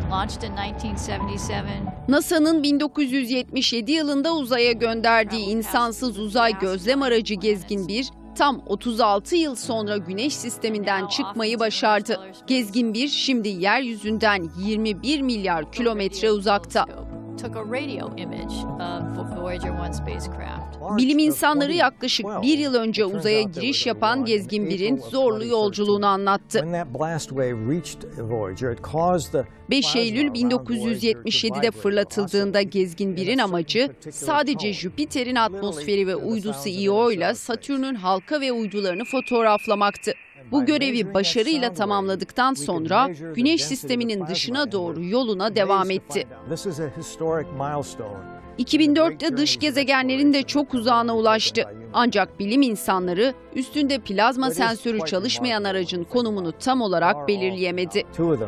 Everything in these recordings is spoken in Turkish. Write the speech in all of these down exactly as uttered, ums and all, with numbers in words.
NASA'nın bin dokuz yüz yetmiş yedi yılında uzaya gönderdiği insansız uzay gözlem aracı Gezgin bir, tam otuz altı yıl sonra Güneş sisteminden çıkmayı başardı. Gezgin bir şimdi yeryüzünden yirmi bir milyar kilometre uzakta. Bilim insanları yaklaşık bir yıl önce uzaya giriş yapan Gezgin bir'in zorlu yolculuğunu anlattı. beş Eylül bin dokuz yüz yetmiş yedi'de fırlatıldığında Gezgin bir'in amacı sadece Jüpiter'in atmosferi ve uydusu Io ile Satürn'ün halka ve uydularını fotoğraflamaktı. Bu görevi başarıyla tamamladıktan sonra Güneş sisteminin dışına doğru yoluna devam etti. iki bin dört'te dış gezegenlerin de çok uzağına ulaştı. Ancak bilim insanları üstünde plazma sensörü çalışmayan aracın konumunu tam olarak belirleyemedi.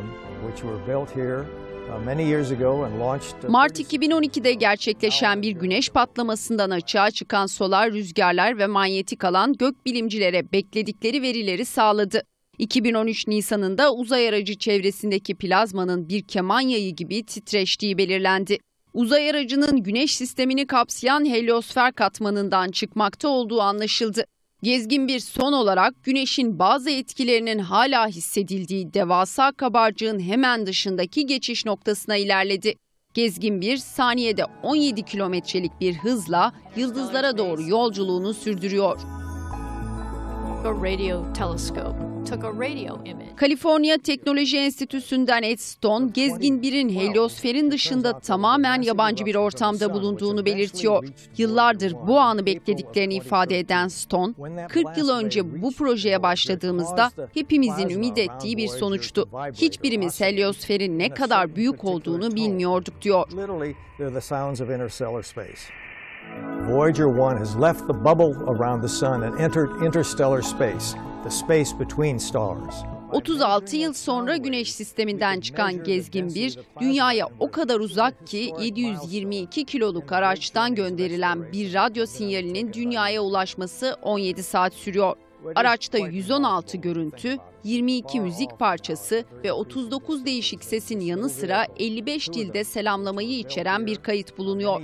Mart iki bin on iki'de gerçekleşen bir güneş patlamasından açığa çıkan solar rüzgarlar ve manyetik alan gökbilimcilere bekledikleri verileri sağladı. iki bin on üç Nisan'ında uzay aracı çevresindeki plazmanın bir keman yayı gibi titreştiği belirlendi. Uzay aracının Güneş sistemini kapsayan heliosfer katmanından çıkmakta olduğu anlaşıldı. Gezgin bir son olarak Güneş'in bazı etkilerinin hala hissedildiği devasa kabarcığın hemen dışındaki geçiş noktasına ilerledi. Gezgin bir saniyede on yedi kilometrelik bir hızla yıldızlara doğru yolculuğunu sürdürüyor. Kaliforniya Teknoloji Enstitüsü'nden Ed Stone, Gezgin bir'in heliosferin dışında tamamen yabancı bir ortamda bulunduğunu belirtiyor. Yıllardır bu anı beklediklerini ifade eden Stone, kırk yıl önce bu projeye başladığımızda hepimizin ümit ettiği bir sonuçtu. Hiçbirimiz heliosferin ne kadar büyük olduğunu bilmiyorduk diyor. Voyager one has left the bubble around the sun and entered interstellar space, the space between stars. otuz altı yıl sonra Güneş sisteminden çıkan Gezgin bir, dünyaya o kadar uzak ki yedi yüz yirmi iki kiloluk araçtan gönderilen bir radyo sinyalinin dünyaya ulaşması on yedi saat sürüyor. Araçta yüz on altı görüntü, yirmi iki müzik parçası ve otuz dokuz değişik sesin yanı sıra elli beş dilde selamlamayı içeren bir kayıt bulunuyor.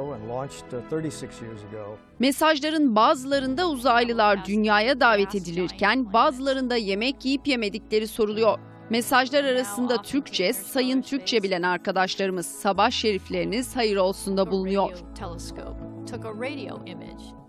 Mesajların bazılarında uzaylılar dünyaya davet edilirken bazılarında yemek yiyip yemedikleri soruluyor. Mesajlar arasında Türkçe, sayın Türkçe bilen arkadaşlarımız sabah şerifleriniz hayır olsun da bulunuyor.